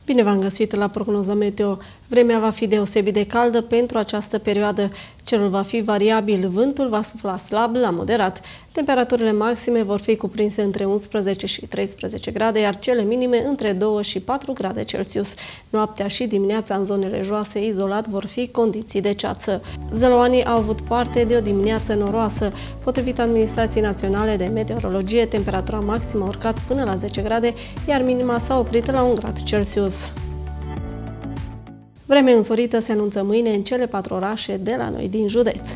Bine v-am găsit la prognoza meteo. Vremea va fi deosebit de caldă pentru această perioadă. Cerul va fi variabil, vântul va sufla slab la moderat. Temperaturile maxime vor fi cuprinse între 11 și 13 grade, iar cele minime între 2 și 4 grade Celsius. Noaptea și dimineața în zonele joase izolat vor fi condiții de ceață. Zăloanii au avut parte de o dimineață noroasă. Potrivit Administrației Naționale de Meteorologie, temperatura maximă a urcat până la 10 grade, iar minima s-a oprit la 1 grad Celsius. Vreme însorită se anunță mâine în cele 4 orașe de la noi din județ.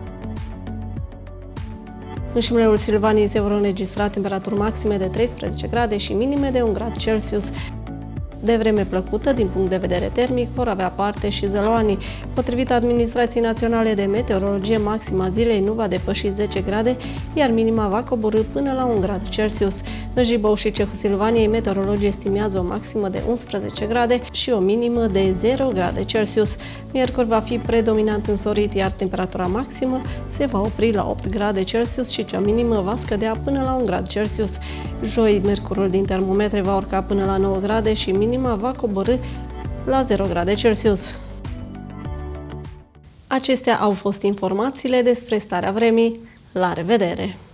În Șimleul Silvaniei se vor înregistra temperaturi maxime de 13 grade și minime de 1 grad Celsius. De vreme plăcută, din punct de vedere termic, vor avea parte și zăloanii. Potrivit Administrației Naționale de Meteorologie, maxima zilei nu va depăși 10 grade, iar minima va coborî până la 1 grad Celsius. În Jibou și Cehul Silvaniei, meteorologii estimează o maximă de 11 grade și o minimă de 0 grade Celsius. Miercuri va fi predominant însorit, iar temperatura maximă se va opri la 8 grade Celsius și cea minimă va scădea până la 1 grad Celsius. Joi, mercurul din termometre va urca până la 9 grade și minima va coborî la 0 grade Celsius. Acestea au fost informațiile despre starea vremii. La revedere!